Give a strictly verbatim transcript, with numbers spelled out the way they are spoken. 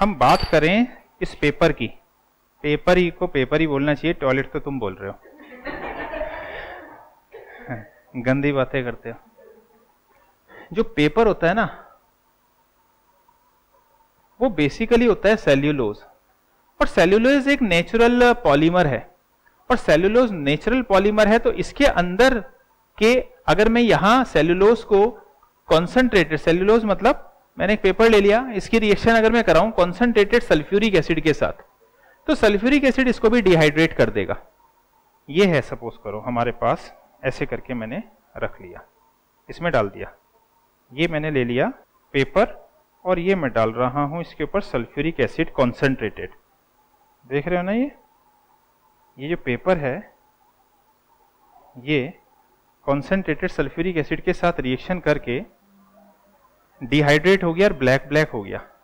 हम बात करें इस पेपर की, पेपर ही को पेपर ही बोलना चाहिए, टॉयलेट तो तुम बोल रहे हो, गंदी बातें करते हो। जो पेपर होता है ना वो बेसिकली होता है सेल्यूलोज, और सेल्यूलोज एक नेचुरल पॉलीमर है, और सेल्यूलोज नेचुरल पॉलीमर है तो इसके अंदर के अगर मैं यहां सेल्यूलोज को कॉन्सेंट्रेटेड, सेल्यूलोज मतलब मैंने एक पेपर ले लिया, इसकी रिएक्शन अगर मैं कराऊं कॉन्सेंट्रेटेड सल्फ्यूरिक एसिड के साथ, तो सल्फ्यूरिक एसिड इसको भी डिहाइड्रेट कर देगा। ये है, सपोज करो हमारे पास ऐसे करके मैंने रख लिया, इसमें डाल दिया, ये मैंने ले लिया पेपर और ये मैं डाल रहा हूं इसके ऊपर सल्फ्यूरिक एसिड कॉन्सेंट्रेटेड। देख रहे हो ना, ये ये जो पेपर है ये कॉन्सेंट्रेटेड सल्फ्यूरिक एसिड के साथ रिएक्शन करके डिहाइड्रेट हो गया और ब्लैक ब्लैक हो गया।